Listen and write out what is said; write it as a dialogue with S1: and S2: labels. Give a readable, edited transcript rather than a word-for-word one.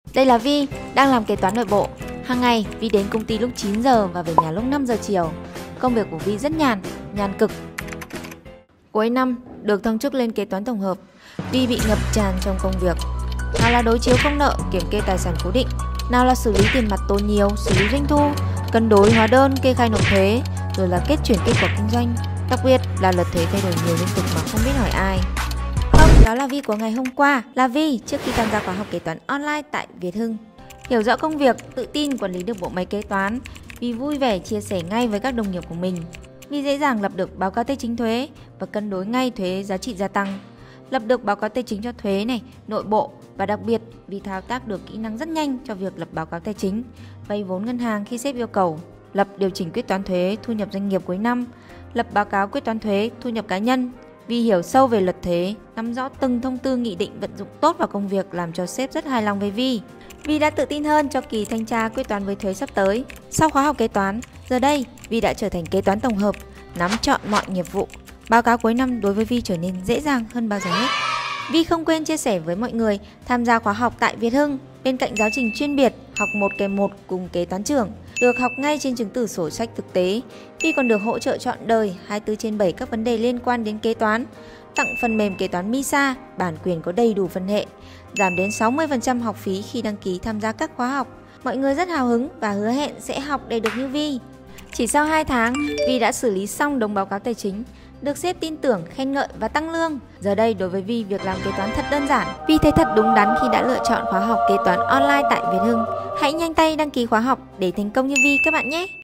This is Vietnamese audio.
S1: Đây là Vi, đang làm kế toán nội bộ. Hàng ngày, Vi đến công ty lúc 9 giờ và về nhà lúc 5 giờ chiều. Công việc của Vi rất nhàn cực. Cuối năm, được thăng chức lên kế toán tổng hợp. Vi bị ngập tràn trong công việc. Nào là đối chiếu công nợ, kiểm kê tài sản cố định, nào là xử lý tiền mặt tồn nhiều, xử lý doanh thu, cân đối hóa đơn, kê khai nộp thuế, rồi là kết chuyển kết quả kinh doanh. Đặc biệt là luật thuế thay đổi nhiều liên tục mà không biết hỏi ai. Không, đó là Vi của ngày hôm qua, là Vi trước khi tham gia khóa học kế toán online tại Việt Hưng. Hiểu rõ công việc, tự tin quản lý được bộ máy kế toán, Vi vui vẻ chia sẻ ngay với các đồng nghiệp của mình. Vi dễ dàng lập được báo cáo tài chính thuế và cân đối ngay thuế giá trị gia tăng. Lập được báo cáo tài chính cho thuế này, nội bộ và đặc biệt Vi thao tác được kỹ năng rất nhanh cho việc lập báo cáo tài chính, vay vốn ngân hàng khi sếp yêu cầu, lập điều chỉnh quyết toán thuế thu nhập doanh nghiệp cuối năm, lập báo cáo quyết toán thuế thu nhập cá nhân. Vi hiểu sâu về luật thuế, nắm rõ từng thông tư nghị định vận dụng tốt vào công việc làm cho sếp rất hài lòng với Vi. Vi đã tự tin hơn cho kỳ thanh tra quyết toán với thuế sắp tới. Sau khóa học kế toán, giờ đây Vi đã trở thành kế toán tổng hợp, nắm trọn mọi nghiệp vụ. Báo cáo cuối năm đối với Vi trở nên dễ dàng hơn bao giờ hết. Vi không quên chia sẻ với mọi người tham gia khóa học tại Việt Hưng. Bên cạnh giáo trình chuyên biệt học 1 kèm 1 cùng kế toán trưởng, được học ngay trên chứng từ sổ sách thực tế, Vi còn được hỗ trợ trọn đời 24/7 các vấn đề liên quan đến kế toán, tặng phần mềm kế toán MISA, bản quyền có đầy đủ phân hệ, giảm đến 60% học phí khi đăng ký tham gia các khóa học. Mọi người rất hào hứng và hứa hẹn sẽ học để được như Vi. Chỉ sau 2 tháng, Vi đã xử lý xong đống báo cáo tài chính, được sếp tin tưởng, khen ngợi và tăng lương. Giờ đây đối với Vi, việc làm kế toán thật đơn giản. Vi thấy thật đúng đắn khi đã lựa chọn khóa học kế toán online tại Việt Hưng. Hãy nhanh tay đăng ký khóa học để thành công như Vi các bạn nhé!